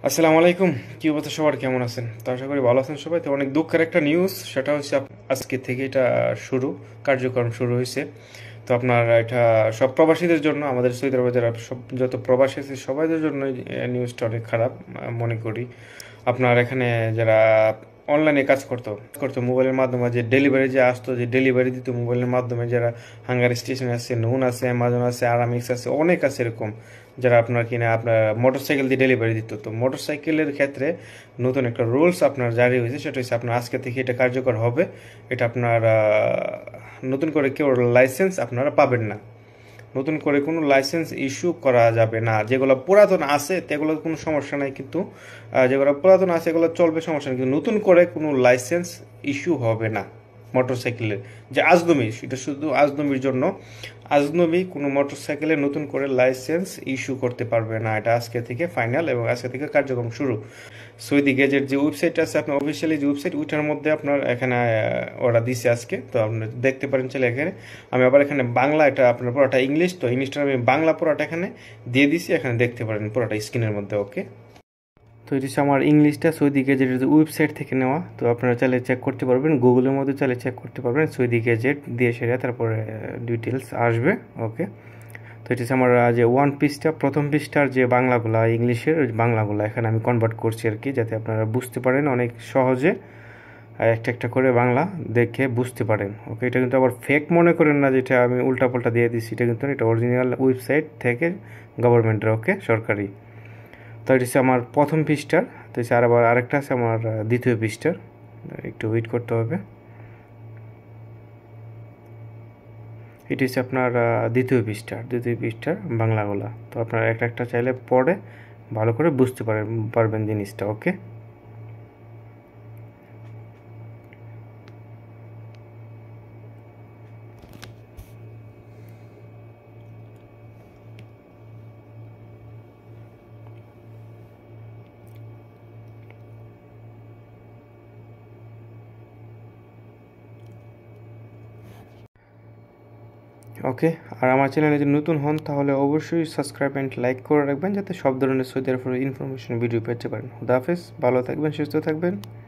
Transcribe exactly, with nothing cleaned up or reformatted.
আসসালামু আলাইকুম। কি অবস্থা সবার, কেমন আছেন? তো আশা করি ভালো আছেন সবাই। তো অনেক দুঃখের একটা নিউজ, সেটা হচ্ছে আপ- আজকে থেকে এটা শুরু কার্যক্রম শুরু হয়েছে। তো আপনার এটা সব প্রবাসীদের জন্য, আমাদের সৌদি আরবে যারা সব যত প্রবাসী আছে সবাইদের জন্য নিউজটা অনেক খারাপ আহ, মনে করি। আপনার এখানে যারা অনলাইনে কাজ করতো করতো মোবাইলের মাধ্যমে, যে ডেলিভারি যে আসতো, যে ডেলিভারি দিত মোবাইলের মাধ্যমে, যারা হাঙ্গার স্টেশন আছে, নুন আছে, অ্যামাজন আছে, আরামিক্স আছে, অনেক আছে এরকম, যারা আপনার কিনা আপনার মোটরসাইকেল দিয়ে ডেলিভারি দিত। তো মোটরসাইকেলের ক্ষেত্রে নতুন একটা রুলস আপনার জারি হয়েছে, সেটা হচ্ছে আপনার আজকে থেকে এটা কার্যকর হবে। এটা আপনার আহ, নতুন করে কেউ লাইসেন্স আপনারা পাবেন না, নতুন করে কোনো লাইসেন্স ইস্যু করা যাবে না। যেগুলো পুরাতন আছে সেগুলো কোনো সমস্যা নাই, কিন্তু আহ, যেগুলো পুরাতন আছে এগুলো চলবে, সমস্যা নেই, কিন্তু নতুন করে কোনো লাইসেন্স ইস্যু হবে না মোটরসাইকেলের। যে আজনবি, এটা শুধু আজনবির জন্য। আজনবি কোনো মোটরসাইকেলে নতুন করে লাইসেন্স ইস্যু করতে পারবে না। এটা আজকে থেকে ফাইনাল এবং আজকে থেকে কার্যক্রম শুরু। সৌদি গেজেট যে ওয়েবসাইট আছে আপনার অফিসিয়ালি যে ওয়েবসাইট, ওইটার মধ্যে আপনার এখানে আহ, ওরা দিছে আজকে, তো আপনি দেখতে পারেন চলে এখানে। আমি আবার এখানে বাংলা, এটা আপনার পুরোটা ইংলিশ, তো ইংলিশটা আমি বাংলা পুরোটা এখানে দিয়ে দিছি, এখানে দেখতে পারেন পুরোটা স্ক্রিনের মধ্যে। ওকে, তো এটা হচ্ছে আমার ইংলিশটা সৌদি গেজেটের ওয়েবসাইট থেকে নেওয়া। তো আপনারা চাইলে চেক করতে পারবেন, গুগলের মধ্যে চাইলে চেক করতে পারবেন সৌদি গেজেট দিয়ে, সেটা তারপরে ডিটেলস আসবে। ওকে, তো এটা হচ্ছে আমার আহ, যে ওয়ান পিসটা, প্রথম পিসটার যে বাংলাগুলা, ইংলিশের ওই বাংলাগুলা এখানে আমি কনভার্ট করছি আর কি, যাতে আপনারা বুঝতে পারেন অনেক সহজে, আর একটা একটা করে বাংলা দেখে বুঝতে পারেন। ওকে, এটা কিন্তু আবার ফেক মনে করেন না, যেটা আমি উল্টাপাল্টা দিয়ে দিচ্ছি, এটা কিন্তু না, এটা অরিজিনাল ওয়েবসাইট থেকে গভর্নমেন্টের। ওকে, সরকারি। তো এটা হচ্ছে আমার প্রথম পৃষ্ঠার। তো হচ্ছে আর আবার আরেকটা আছে আমার আহ, দ্বিতীয় পৃষ্ঠার, একটু ওয়েট করতে হবে। এটি হচ্ছে আপনার আহ, দ্বিতীয় পৃষ্ঠার দ্বিতীয় পৃষ্ঠার বাংলাগুলা। তো আপনারা একটা একটা চাইলে পড়ে ভালো করে বুঝতে পারেন পারবেন জিনিসটা। ওকে, ওকে। আর আমার চ্যানেলে যদি নতুন হন তাহলে অবশ্যই সাবস্ক্রাইব অ্যান্ড লাইক করে রাখবেন, যাতে সব ধরনের সৌদি আরবের ইনফরমেশন ভিডিও পেতে পারেন। খুদা হাফেজ, ভালো থাকবেন, সুস্থ থাকবেন।